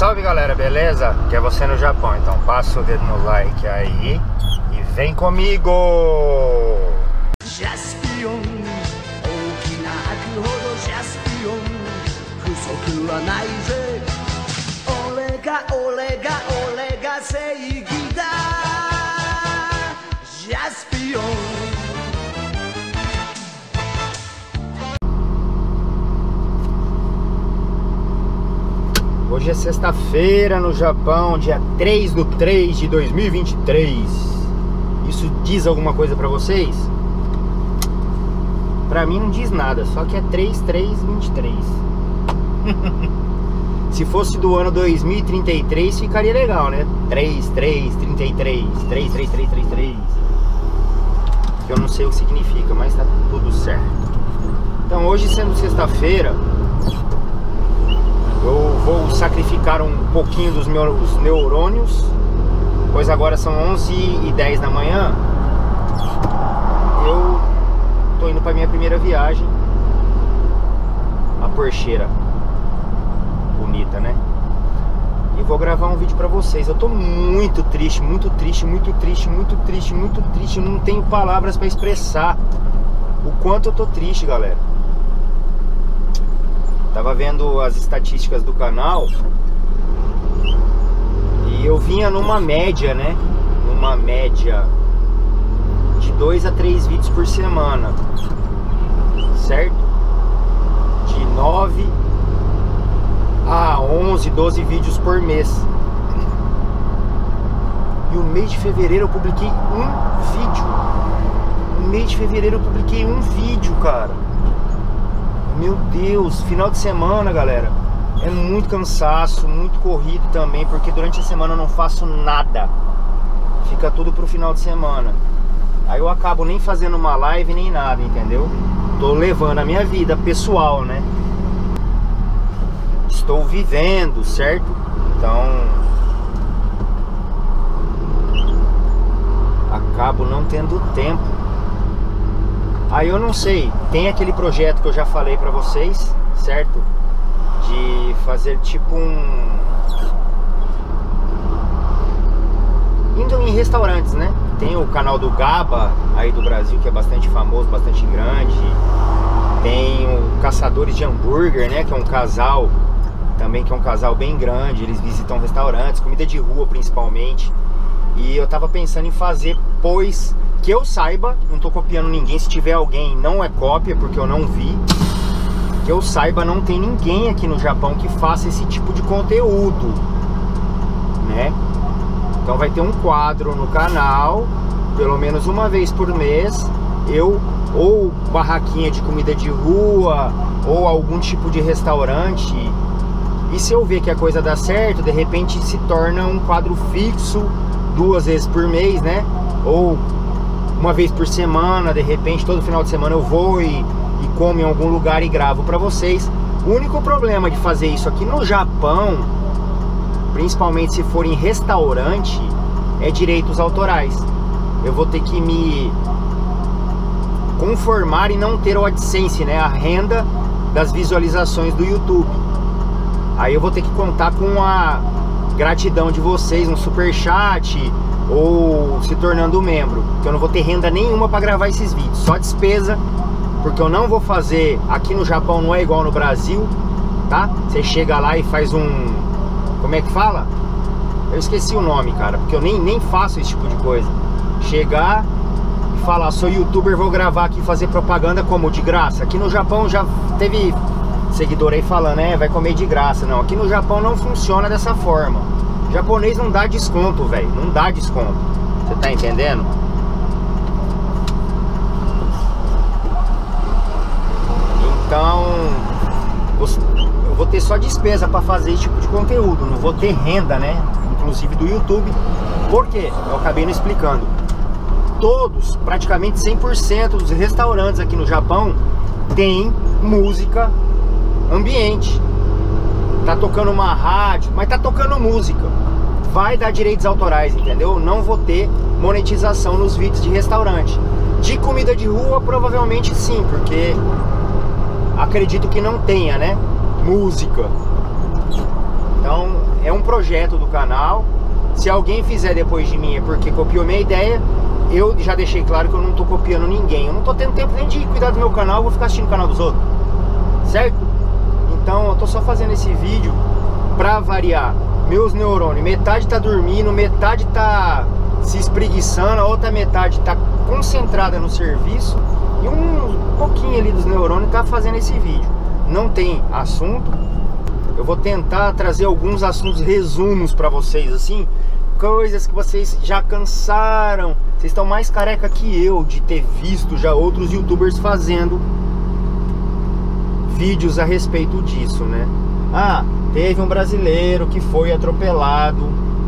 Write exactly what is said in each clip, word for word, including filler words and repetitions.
Salve galera, beleza? Que é você no Japão, então passa o dedo no like aí e vem comigo! Jaspion, okina haku hodo Jaspion, fusoku wa nai ze. Ore ga ore ga ore ga seigi da. Jaspion. Hoje é sexta-feira no Japão, dia três de três de dois mil e vinte e três. Isso diz alguma coisa pra vocês? Pra mim não diz nada, só que é três três vinte e três. Se fosse do ano dois mil e trinta e três ficaria legal, né? três três trinta e três, três três três três três. Que eu não sei o que significa, mas tá tudo certo. Então hoje, sendo sexta-feira, eu vou sacrificar um pouquinho dos meus neurônios, pois agora são onze e dez da manhã. Eu tô indo para minha primeira viagem, a Porscheira, bonita, né? E vou gravar um vídeo para vocês. Eu tô muito triste, muito triste, muito triste, muito triste, muito triste. Eu não tenho palavras para expressar o quanto eu tô triste, galera. Tava vendo as estatísticas do canal e eu vinha numa média, né? Numa média de dois a três vídeos por semana, certo? De nove a onze, doze vídeos por mês. E o mês de fevereiro eu publiquei um vídeo. No mês de fevereiro eu publiquei um vídeo, cara. Meu Deus, final de semana, galera, é muito cansaço, muito corrido também, porque durante a semana eu não faço nada. Fica tudo pro final de semana. Aí eu acabo nem fazendo uma live nem nada, entendeu? Tô levando a minha vida pessoal, né? Estou vivendo, certo? Então acabo não tendo tempo. Aí eu não sei, tem aquele projeto que eu já falei pra vocês, certo? De fazer tipo um... indo em restaurantes, né? Tem o canal do Gaba aí do Brasil, que é bastante famoso, bastante grande. Tem o Caçadores de Hambúrguer, né? Que é um casal, também que é um casal bem grande. Eles visitam restaurantes, comida de rua principalmente. E eu tava pensando em fazer, pois... que eu saiba, não tô copiando ninguém. Se tiver alguém, não é cópia, porque eu não vi. Que eu saiba, não tem ninguém aqui no Japão que faça esse tipo de conteúdo, né? Então vai ter um quadro no canal, pelo menos uma vez por mês. Eu, ou barraquinha de comida de rua, ou algum tipo de restaurante. E se eu ver que a coisa dá certo, de repente se torna um quadro fixo, duas vezes por mês, né? Ou uma vez por semana, de repente todo final de semana eu vou e, e como em algum lugar e gravo pra vocês. O único problema de fazer isso aqui no Japão, principalmente se for em restaurante, é direitos autorais. Eu vou ter que me conformar e não ter o AdSense, né? A renda das visualizações do YouTube. Aí eu vou ter que contar com a gratidão de vocês, um superchat, ou se tornando membro, que eu não vou ter renda nenhuma para gravar esses vídeos, só despesa, porque eu não vou fazer aqui no Japão, não é igual no Brasil, tá? Você chega lá e faz um, como é que fala? Eu esqueci o nome, cara, porque eu nem, nem faço esse tipo de coisa. Chegar e falar, sou youtuber, vou gravar aqui, fazer propaganda como de graça. Aqui no Japão já teve seguidor aí falando, é, vai comer de graça. Não, aqui no Japão não funciona dessa forma. Japonês não dá desconto, velho. Não dá desconto. Você tá entendendo? Então eu vou ter só despesa pra fazer esse tipo de conteúdo. Não vou ter renda, né? Inclusive do YouTube. Por quê? Eu acabei não explicando. Todos, praticamente cem por cento dos restaurantes aqui no Japão tem música ambiente. Tá tocando uma rádio, mas tá tocando música. Vai dar direitos autorais, entendeu? Não vou ter monetização nos vídeos de restaurante. De comida de rua, provavelmente sim, porque acredito que não tenha, né? Música. Então é um projeto do canal. Se alguém fizer depois de mim é porque copiou minha ideia. Eu já deixei claro que eu não tô copiando ninguém. Eu não tô tendo tempo nem de cuidar do meu canal, eu vou ficar assistindo o canal dos outros, certo? Então eu tô só fazendo esse vídeo pra variar meus neurônios. Metade tá dormindo, metade tá se espreguiçando, a outra metade tá concentrada no serviço. E um pouquinho ali dos neurônios tá fazendo esse vídeo. Não tem assunto. Eu vou tentar trazer alguns assuntos, resumos pra vocês, assim, coisas que vocês já cansaram. Vocês estão mais careca que eu de ter visto já outros youtubers fazendo vídeos a respeito disso, né? Ah, teve um brasileiro que foi atropelado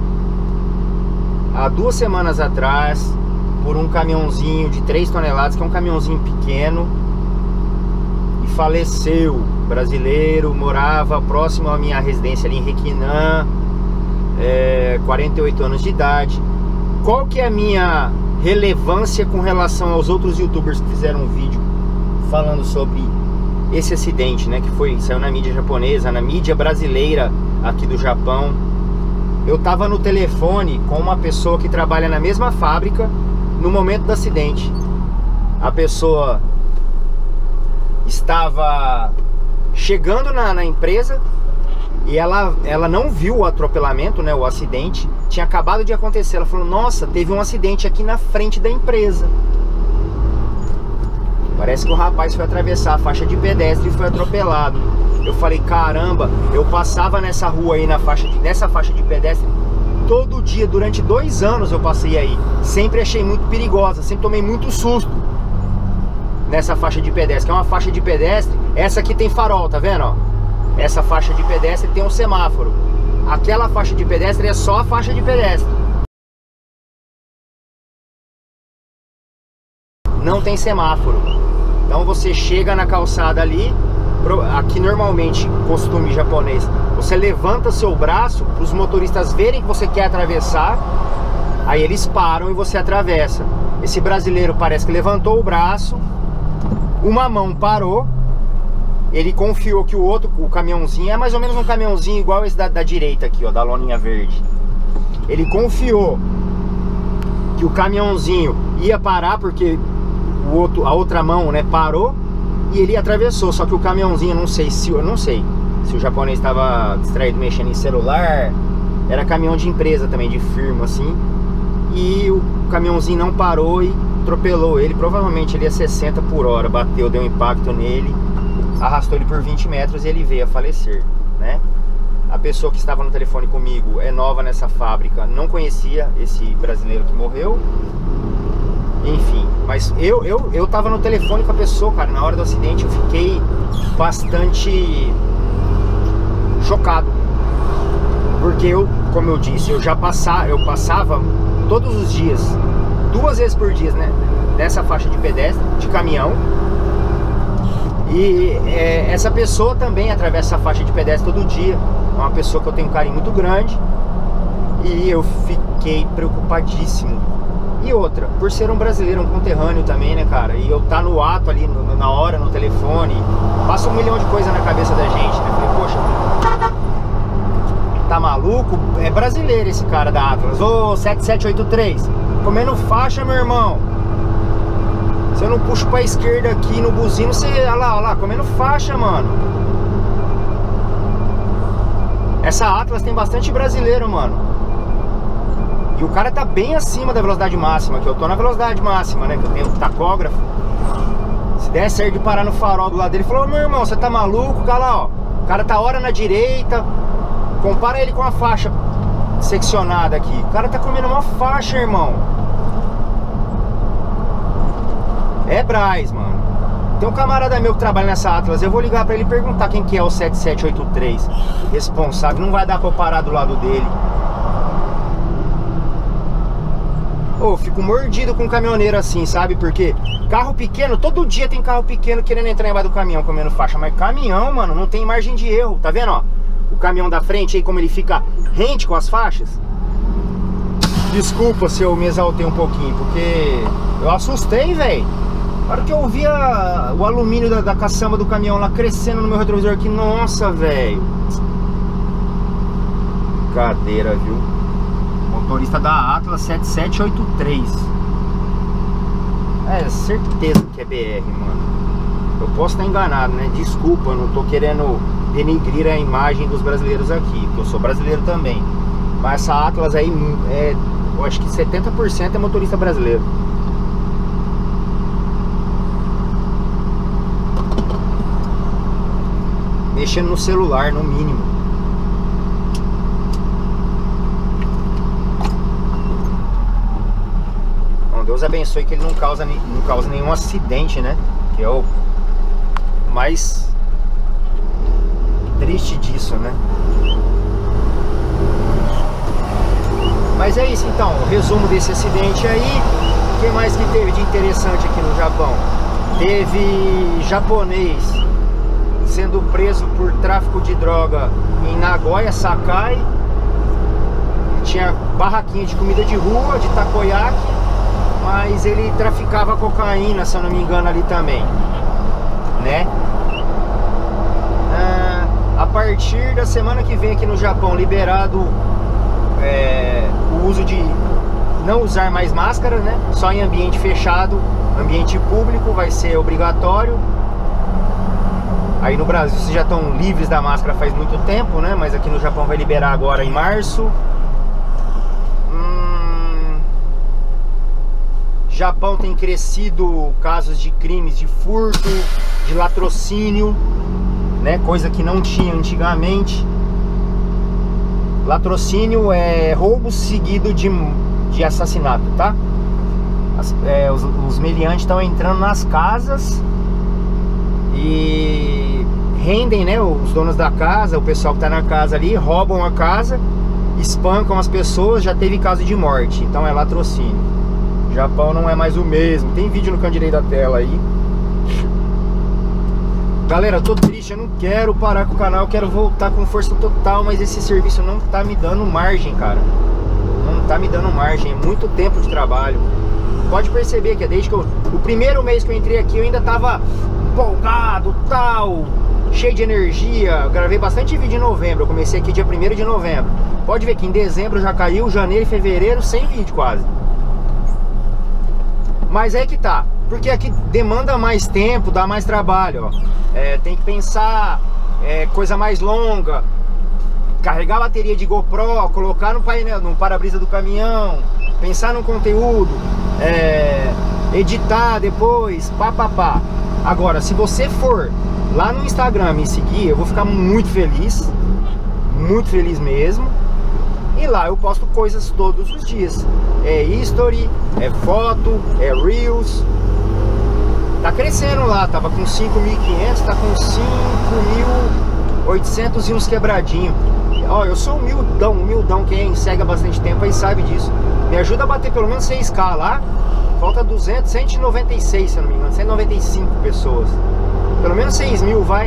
há duas semanas atrás por um caminhãozinho de três toneladas, que é um caminhãozinho pequeno, e faleceu. Brasileiro, morava próximo à minha residência ali em Requinã, é, quarenta e oito anos de idade. Qual que é a minha relevância com relação aos outros youtubers que fizeram um vídeo falando sobre esse acidente, né? Que foi, saiu na mídia japonesa, na mídia brasileira aqui do Japão. Eu tava no telefone com uma pessoa que trabalha na mesma fábrica no momento do acidente. A pessoa estava chegando na, na empresa e ela, ela não viu o atropelamento, né, o acidente. Tinha acabado de acontecer. Ela falou, nossa, teve um acidente aqui na frente da empresa. Parece que o rapaz foi atravessar a faixa de pedestre e foi atropelado. Eu falei, caramba, eu passava nessa rua aí, na faixa de, nessa faixa de pedestre todo dia, durante dois anos eu passei aí. Sempre achei muito perigosa, sempre tomei muito susto nessa faixa de pedestre, que é uma faixa de pedestre. Essa aqui tem farol, tá vendo, ó? Essa faixa de pedestre tem um semáforo. Aquela faixa de pedestre é só a faixa de pedestre. Não tem semáforo. Então você chega na calçada ali. Aqui normalmente, costume japonês, você levanta seu braço para os motoristas verem que você quer atravessar. Aí eles param e você atravessa. Esse brasileiro parece que levantou o braço, uma mão parou, ele confiou que o outro, o caminhãozinho, é mais ou menos um caminhãozinho igual esse da, da direita aqui, ó, da loninha verde. Ele confiou que o caminhãozinho ia parar porque o outro, a outra mão, né, parou, e ele atravessou. Só que o caminhãozinho, não sei se, eu não sei se o japonês estava distraído mexendo em celular. Era caminhão de empresa também, de firma assim. E o caminhãozinho não parou e atropelou ele. Provavelmente ele ia sessenta por hora, bateu, deu um impacto nele, arrastou ele por vinte metros e ele veio a falecer, né? A pessoa que estava no telefone comigo é nova nessa fábrica, não conhecia esse brasileiro que morreu. Enfim, mas eu, eu, eu tava no telefone com a pessoa, cara, na hora do acidente. Eu fiquei bastante chocado, porque eu, como eu disse, eu já passava, eu passava todos os dias, duas vezes por dia, né, nessa faixa de pedestre, de caminhão. E é, essa pessoa também atravessa a faixa de pedestre todo dia. É uma pessoa que eu tenho um carinho muito grande. E eu fiquei preocupadíssimo. E outra, por ser um brasileiro, um conterrâneo também, né, cara? E eu tá no ato ali, no, na hora, no telefone, passa um milhão de coisas na cabeça da gente, né? Falei, poxa, tá maluco? É brasileiro esse cara da Atlas. Ô, sete sete oito três, comendo faixa, meu irmão. Se eu não puxo pra esquerda aqui no buzino, você, olha lá, olha lá, comendo faixa, mano. Essa Atlas tem bastante brasileiro, mano. E o cara tá bem acima da velocidade máxima, que eu tô na velocidade máxima, né? Que eu tenho um tacógrafo. Se der certo de parar no farol do lado dele, falou, meu irmão, você tá maluco? Cara lá, ó, o cara tá hora na direita. Compara ele com a faixa seccionada aqui. O cara tá comendo uma faixa, irmão. É Braz, mano. Tem um camarada meu que trabalha nessa Atlas. Eu vou ligar pra ele e perguntar quem que é o sete sete oito três responsável. Não vai dar pra eu parar do lado dele. Ô, oh, fico mordido com um caminhoneiro assim, sabe? Porque carro pequeno, todo dia tem carro pequeno querendo entrar embaixo do caminhão comendo faixa. Mas caminhão, mano, não tem margem de erro. Tá vendo, ó? O caminhão da frente aí, como ele fica rente com as faixas. Desculpa se eu me exaltei um pouquinho, porque eu assustei, velho. Na hora que eu vi a, o alumínio da, da caçamba do caminhão lá crescendo no meu retrovisor aqui, nossa, velho. brincadeira, viu? Motorista da Atlas sete sete oito três. É, certeza que é B R, mano. Eu posso estar enganado, né? Desculpa, eu não tô querendo denigrir a imagem dos brasileiros aqui, porque eu sou brasileiro também. Mas essa Atlas aí, é, eu acho que setenta por cento é motorista brasileiro. Mexendo no celular, no mínimo. Bom, Deus abençoe que ele não causa, não causa nenhum acidente, né? Que é o mais triste disso, né? Mas é isso então, o resumo desse acidente aí. O que mais que teve de interessante aqui no Japão? Teve japonês sendo preso por tráfico de droga em Nagoya, Sakai. Tinha barraquinha de comida de rua, de takoyaki, mas ele traficava cocaína, se eu não me engano, ali também, né? Ah, a partir da semana que vem aqui no Japão, liberado é, o uso de não usar mais máscara, né? Só em ambiente fechado, ambiente público vai ser obrigatório. Aí no Brasil vocês já estão livres da máscara faz muito tempo, né? Mas aqui no Japão vai liberar agora em março. Hum... Japão tem crescido casos de crimes de furto, de latrocínio, né? Coisa que não tinha antigamente. Latrocínio é roubo seguido de, de assassinato, tá? As, é, os, os meliantes estão entrando nas casas e rendem, né, os donos da casa, o pessoal que tá na casa ali, roubam a casa, espancam as pessoas. Já teve caso de morte, então é latrocínio. Japão não é mais o mesmo. Tem vídeo no canto direito da tela aí. Galera, eu tô triste, eu não quero parar com o canal, eu quero voltar com força total, mas esse serviço não tá me dando margem, cara. Não tá me dando margem, é muito tempo de trabalho. Pode perceber que é desde que eu... O primeiro mês que eu entrei aqui eu ainda tava empolgado, tal, cheio de energia. Eu gravei bastante vídeo em novembro, eu comecei aqui dia primeiro de novembro. Pode ver que em dezembro já caiu, janeiro e fevereiro sem vídeo quase. Mas é que tá, porque aqui demanda mais tempo, dá mais trabalho, ó. É, tem que pensar é, coisa mais longa, carregar a bateria de GoPro, colocar no painel, no para-brisa do caminhão, pensar no conteúdo, é, editar depois, pá, pá, pá. Agora, se você for lá no Instagram me seguir, eu vou ficar muito feliz, muito feliz mesmo. E lá eu posto coisas todos os dias. É history, é foto, é reels. Tá crescendo lá, tava com cinco mil e quinhentos, tá com cinco mil e oitocentos e uns quebradinho. Ó, eu sou humildão, humildão, quem segue há bastante tempo aí sabe disso. Me ajuda a bater pelo menos seis K lá. Falta duzentos, cento e noventa e seis, se eu não me engano, cento e noventa e cinco pessoas. Pelo menos seis mil, vai.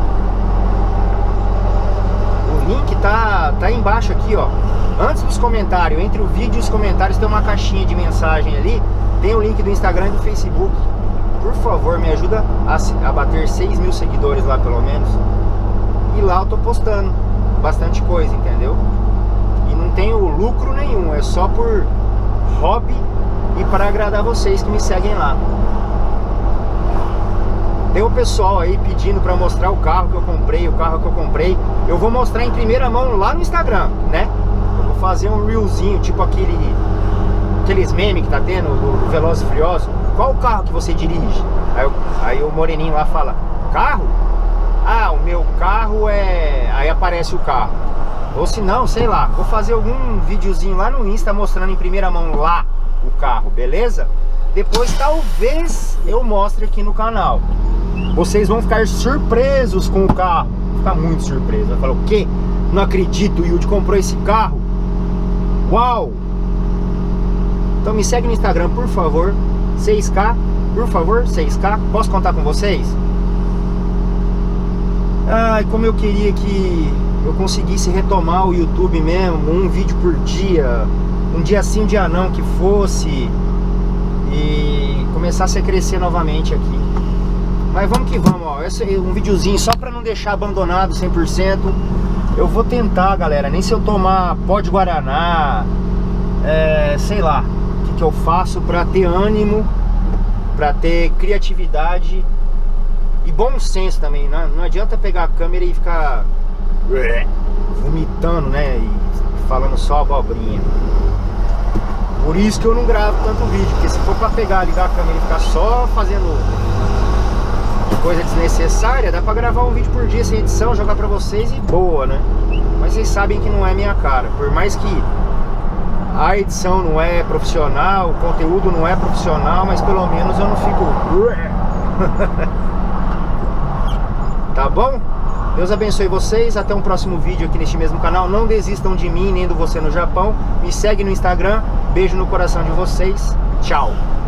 O link tá, tá aí embaixo aqui, ó. Antes dos comentários, entre o vídeo e os comentários tem uma caixinha de mensagem ali. Tem o link do Instagram e do Facebook. Por favor, me ajuda a, a bater seis mil seguidores lá pelo menos. E lá eu tô postando bastante coisa, entendeu? E não tenho lucro nenhum, é só por hobby e para agradar vocês que me seguem lá. Tem o pessoal aí pedindo para mostrar o carro que eu comprei, o carro que eu comprei. Eu vou mostrar em primeira mão lá no Instagram, né? Eu vou fazer um reelzinho, tipo aquele aqueles memes que tá tendo do Velozes e Furiosos. Qual o carro que você dirige? Aí, eu, aí o moreninho lá fala, carro? Ah, o meu carro é... Aí aparece o carro. Ou se não, sei lá, vou fazer algum videozinho lá no Insta mostrando em primeira mão lá o carro, beleza? Depois talvez eu mostre aqui no canal. Vocês vão ficar surpresos com o carro. Ficar muito surpreso. Vai falar, o quê? Não acredito, o Yudi comprou esse carro. Uau! Então me segue no Instagram, por favor. seis K, por favor, seis K. Posso contar com vocês? Ai, como eu queria que eu conseguisse retomar o YouTube mesmo, um vídeo por dia, um dia sim, um dia não, que fosse, e começasse a crescer novamente aqui. Mas vamos que vamos, ó. Esse é um videozinho só para não deixar abandonado cem por cento. Eu vou tentar, galera. Nem se eu tomar pó de guaraná, é, sei lá, o que, que eu faço pra ter ânimo, pra ter criatividade e bom senso também. Não, não adianta pegar a câmera e ficar vomitando, né? E falando só abobrinha. Por isso que eu não gravo tanto vídeo, porque se for pra pegar, ligar a câmera e ficar só fazendo coisa desnecessária, dá pra gravar um vídeo por dia sem edição, jogar pra vocês e boa, né? Mas vocês sabem que não é minha cara. Por mais que a edição não é profissional, o conteúdo não é profissional, mas pelo menos eu não fico... Tá bom? Deus abençoe vocês, até um próximo vídeo aqui neste mesmo canal. Não desistam de mim, nem do Você no Japão. Me segue no Instagram, beijo no coração de vocês. Tchau!